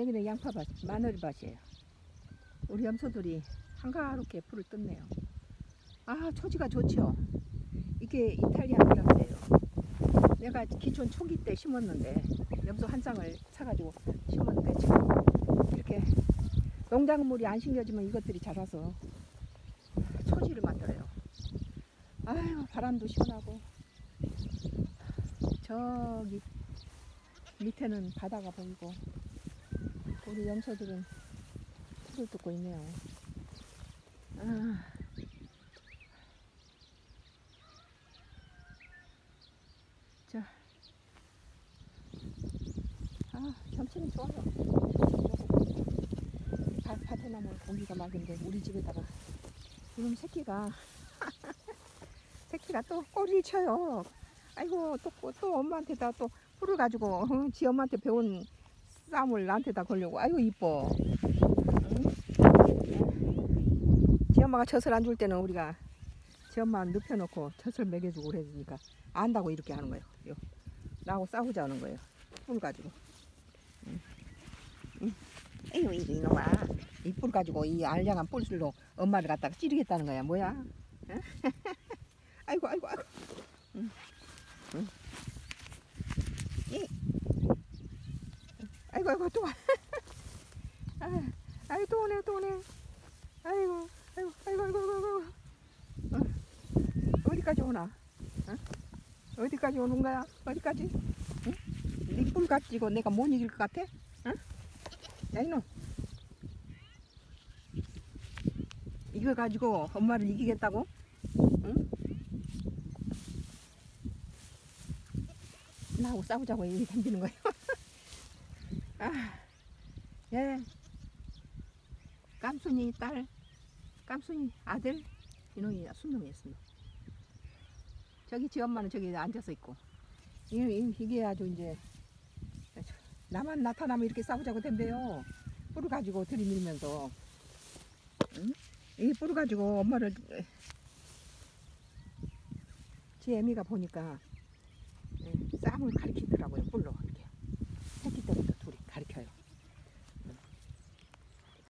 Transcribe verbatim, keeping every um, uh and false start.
여기는 양파밭, 마늘밭이에요. 우리 염소들이 한가롭게 풀을 뜯네요. 아, 초지가 좋죠. 이게 이탈리아 플라스예요. 내가 기촌 초기 때 심었는데 염소 한 쌍을 사가지고 심었는데 지금 이렇게 농작물이 안 심겨지면 이것들이 자라서 초지를 만들어요. 아유, 바람도 시원하고 저기 밑에는 바다가 보이고 우리 염소들은 풀을 뜯고 있네요. 아, 자, 아, 경치는 좋아요. 밭, 밭에 나면 공기가 막인데 우리 집에다가 이놈 새끼가 새끼가 또 꼬리를 쳐요. 아이고, 또, 또 엄마한테다 또 풀을 가지고 어, 지 엄마한테 배운 쌈을 나한테다 걸려고. 아이고, 이뻐. 응? 지 엄마가 젖을 안 줄 때는 우리가 지 엄마 눕혀놓고 젖을 먹여주고 그러니까 안다고 이렇게 하는 거예요. 요. 나하고 싸우자는 거예요. 풀 가지고. 응. 응. 에휴, 이놈아. 이 뿔 가지고 이 알량한 뿔술로 엄마를 갖다가 찌르겠다는 거야. 뭐야? 응? 아이고, 아이고, 아이고. 응. 응. 이. 아이고, 아이고, 또 와. 아, 아이고, 또 오네, 또 오네. 아이고, 아이고, 아이고, 아이고, 아이고. 응. 어디까지 오나? 응? 어디까지 오는 거야? 어디까지? 응? 네 뿔 가지고 내가 못 이길 것 같아? 응? 야, 이놈. 이거 가지고 엄마를 이기겠다고? 응? 나하고 싸우자고 이렇게 덤비는 거예요. 아, 예. 깜순이 딸, 깜순이 아들, 이놈이 순놈이에요, 순놈. 저기 지 엄마는 저기 앉아서 있고. 이, 이게 아주 이제 나만 나타나면 이렇게 싸우자고 덤벼요. 뿔을 가지고 들이밀면서. 응? 이 뿔을 가지고 엄마를 지 애미가 보니까 쌈을 가리키더라고요. 뿔로 이렇게 새끼 때부터.